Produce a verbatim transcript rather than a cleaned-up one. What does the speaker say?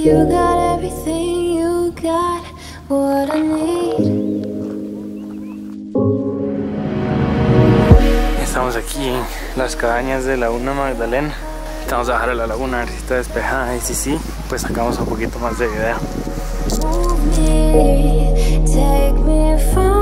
You got everything, you got what I need. Estamos aquí en las cabañas de Laguna Magdalena. Vamos a bajar a la laguna a ver si está despejada, y si sí, pues sacamos un poquito más de video. Move me, take me from